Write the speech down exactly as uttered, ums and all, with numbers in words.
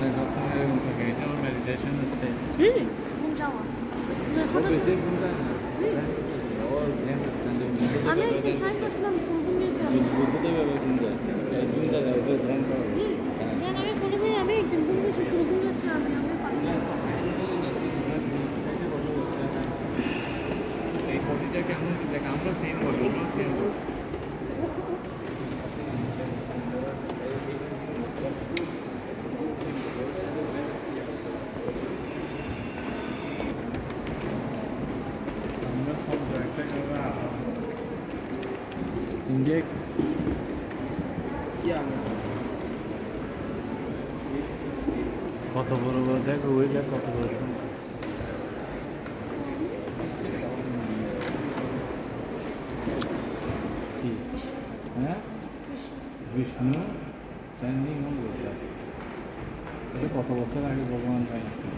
এরকম থাকে এটা আমার মেডিটেশন স্টাইল হুম ঘুম যাওয়া বেশি ঘুমটা না ওর ধ্যান স্ট্যান্ডিং আমি একটু ট্রাই করছিলাম ঘুম ঘুম দিয়েছিলাম বুদ্ধতে ভাবে ঘুম যায় ঘুম যায় ওটা ধ্যান করো ধ্যান আমি করে দিই আমি একদিন ঘুম দিয়েছি পুরো ঘুম দিয়েছিলাম আমি আমি পারি না এই বডিটা কেমন দেখ আমরা সেম বডি আমরা সেম বডি আমরা সব একটা করা ইন্ডিয়া কত বড় বড় দেখো ওই দেখ কত বড় হ্যাঁ বিষ্ণু স্ট্যান্ডিং অন লোটাস এটা কত বছর আগে ভগবান পাই